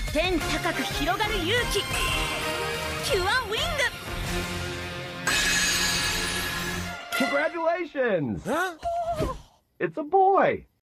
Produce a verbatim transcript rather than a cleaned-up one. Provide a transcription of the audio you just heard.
天高く広がる勇気、キュアウィング。 Congratulations! Huh? It's a boy!